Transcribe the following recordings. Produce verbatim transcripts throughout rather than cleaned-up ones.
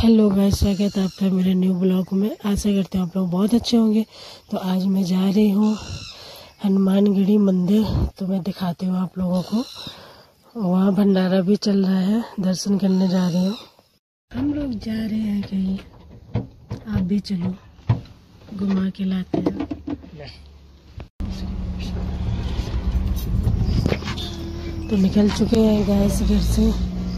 Hello guys, स्वागत है आपका मेरे न्यू ब्लॉग में। आशा करते हैं आप लोग बहुत अच्छे होंगे। तो आज मैं जा रही हूँ हनुमानगढ़ी मंदिर, तो मैं दिखाती हूँ आप लोगों को। वहाँ भंडारा भी चल रहा है, दर्शन करने जा रही हूँ। हम लोग जा रहे हैं कहीं, आप भी चलो, घुमा के लाते हैं। तो निकल चुके हैं गैस घर से।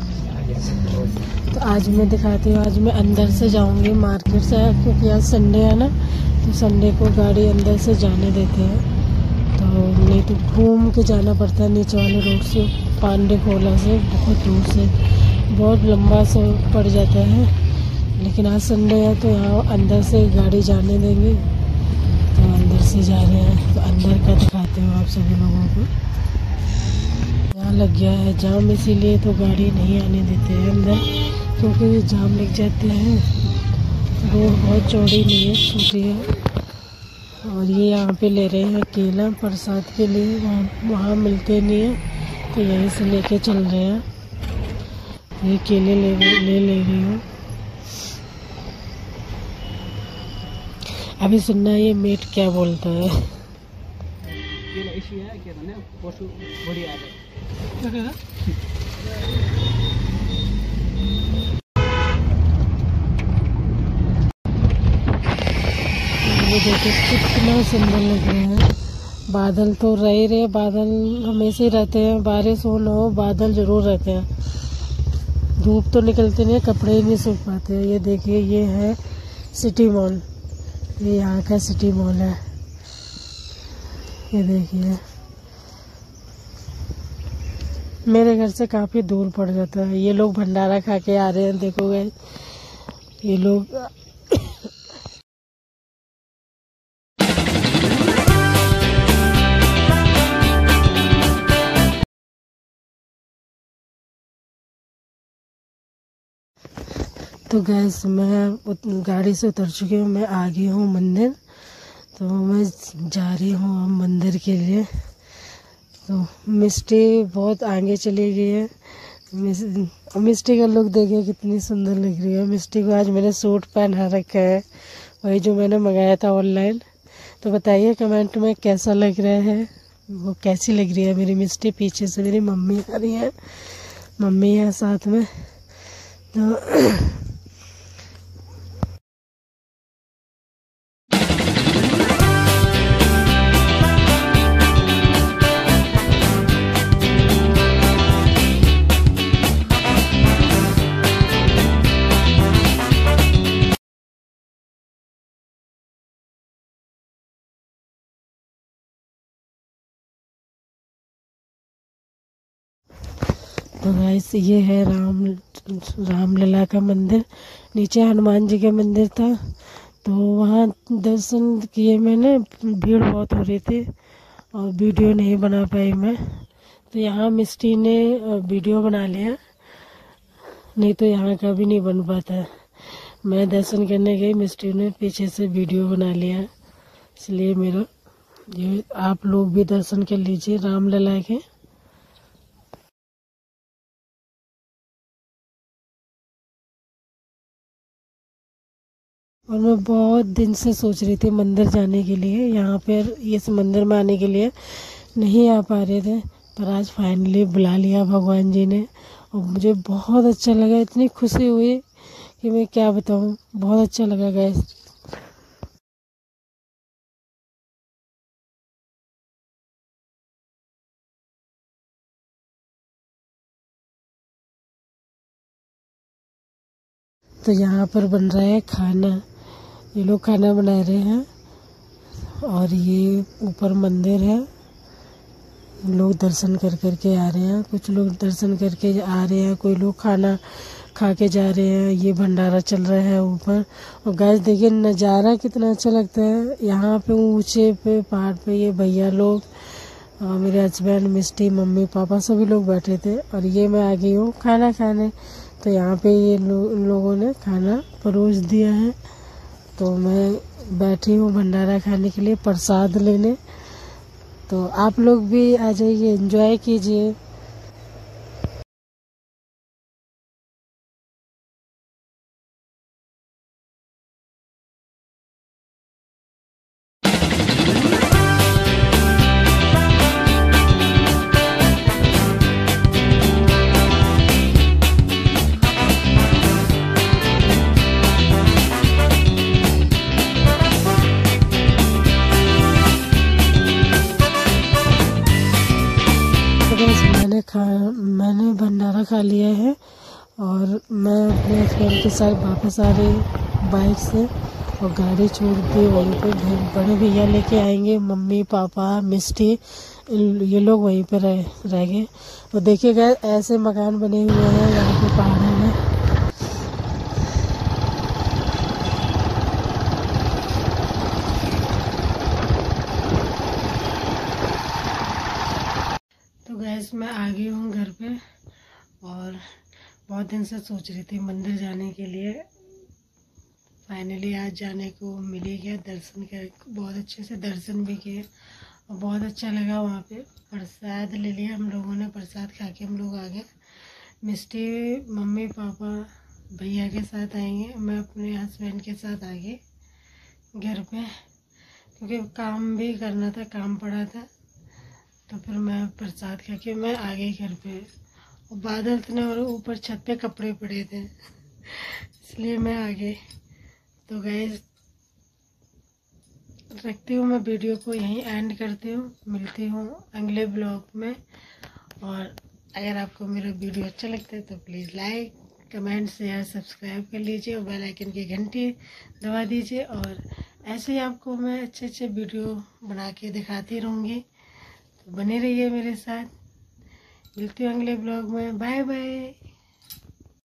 तो आज मैं दिखाती हूँ, आज मैं अंदर से जाऊंगी मार्केट से, क्योंकि आज संडे है ना, तो संडे को गाड़ी अंदर से जाने देते हैं। तो नहीं तो घूम के जाना पड़ता है नीचे वाले रोड से, पांडे खोला से, बहुत दूर से, बहुत लंबा से पड़ जाता है। लेकिन आज संडे है तो यहाँ अंदर से गाड़ी जाने देंगे, तो अंदर से जा रहे हैं। तो अंदर का दिखाते हूँ आप सभी लोगों को। यहाँ लग गया है जाम, इसीलिए तो गाड़ी नहीं आने देते हैं अंदर, क्योंकि जाम लग जाते हैं। रोड बहुत चौड़ी नहीं है, छोटी है। और ये यहाँ पे ले रहे हैं केला प्रसाद के लिए, वहाँ वहाँ मिलते नहीं है, तो यहीं से लेके चल रहे हैं। ये केले ले ले ले रही हूँ। अभी सुनना ये मीट क्या बोलता है। ये देखो कितना सुंदर लग रहा है। बादल तो रह ही रहे, बादल हमेशा ही रहते हैं, बारिश हो ना हो बादल जरूर रहते हैं। धूप तो निकलते नहीं, कपड़े ही नहीं सूख पाते हैं। ये देखिए, ये है सिटी मॉल, ये यहाँ का सिटी मॉल है। ये देखिए, मेरे घर से काफ़ी दूर पड़ जाता है। ये लोग भंडारा खा के आ रहे हैं, देखो गाइस, ये लोग। तो गैस मैं गाड़ी से उतर चुकी हूँ, मैं आ गई हूँ मंदिर। तो मैं जा रही हूँ अब मंदिर के लिए। तो मिस्टी बहुत आगे चली गई है। मिस, मिस्टी का लुक देखिए कितनी सुंदर लग रही है। मिस्टी को आज मैंने सूट पहना रखा है, वही जो मैंने मंगाया था ऑनलाइन। तो बताइए कमेंट में कैसा लग रहा है, वो कैसी लग रही है मेरी मिस्टी। पीछे से मेरी मम्मी आ रही है, मम्मी है साथ में। तो तो गाइस, ये है राम रामलला का मंदिर। नीचे हनुमान जी का मंदिर था, तो वहाँ दर्शन किए मैंने। भीड़ बहुत हो रही थी और वीडियो नहीं बना पाई मैं। तो यहाँ मिस्टी ने वीडियो बना लिया, नहीं तो यहाँ का भी नहीं बन पाता। मैं दर्शन करने गई, मिस्टी ने पीछे से वीडियो बना लिया, इसलिए मेरा ये। आप लोग भी दर्शन कर लीजिए रामलला के। और मैं बहुत दिन से सोच रही थी मंदिर जाने के लिए, यहाँ पर इस मंदिर में आने के लिए नहीं आ पा रहे थे, पर आज फाइनली बुला लिया भगवान जी ने। और मुझे बहुत अच्छा लगा, इतनी खुशी हुई कि मैं क्या बताऊँ, बहुत अच्छा लगा गाइस। तो यहाँ पर बन रहा है खाना, ये लोग खाना बना रहे हैं। और ये ऊपर मंदिर है, लोग दर्शन कर कर के आ रहे हैं। कुछ लोग दर्शन करके आ रहे हैं, कोई लोग खाना खा के जा रहे हैं। ये भंडारा चल रहा है ऊपर। और गाइस देखिए नज़ारा कितना अच्छा लगता है। यहाँ पे ऊंचे पे पहाड़ पे ये भैया लोग, मेरे हस्बैंड, मिस्टी, मम्मी, पापा सभी लोग बैठे थे। और ये मैं आ गई हूँ खाना खाने। तो यहाँ पे ये लो, लोगों ने खाना परोस दिया है, तो मैं बैठी हूँ भंडारा खाने के लिए, प्रसाद लेने। तो आप लोग भी आ जाइए, एंजॉय कीजिए। खा लिया है और मैं अपने हस्बैंड के साथ वापस आ रही बाइक से और गाड़ी छोड़ दी वहीं पे। बड़े भैया लेके आएंगे, मम्मी पापा मिस्टी ये लोग वहीं पे रह रह गए। और देखिएगा ऐसे मकान बने हुए हैं यहाँ पे पहाड़ों में। तो गैस मैं आ गई हूँ घर पे और बहुत दिन से सोच रही थी मंदिर जाने के लिए। फाइनली आज जाने को मिल ही गया। दर्शन कर बहुत अच्छे से दर्शन भी किए और बहुत अच्छा लगा। वहाँ पे प्रसाद ले लिया हम लोगों ने, प्रसाद खा के हम लोग आ गए। मिस्टी मम्मी पापा भैया के साथ आएंगे, मैं अपने हस्बैंड के साथ आ गई घर पे क्योंकि काम भी करना था, काम पड़ा था। तो फिर मैं प्रसाद खा के मैं आ गई घर पे और बादल इतने और ऊपर छत पे कपड़े पड़े थे इसलिए मैं आ गई। तो गाइस रखती हूँ मैं वीडियो को यहीं एंड करती हूँ। मिलती हूँ अगले ब्लॉग में। और अगर आपको मेरा वीडियो अच्छा लगता है तो please like comment share subscribe कर लीजिए और बेल आइकन की घंटी दबा दीजिए। और ऐसे ही आपको मैं अच्छे अच्छे वीडियो बना के दिखाती रहूँगी, तो बने रहिए मेरे साथ। मिलती हूँ अगले ब्लॉग में। Bye bye.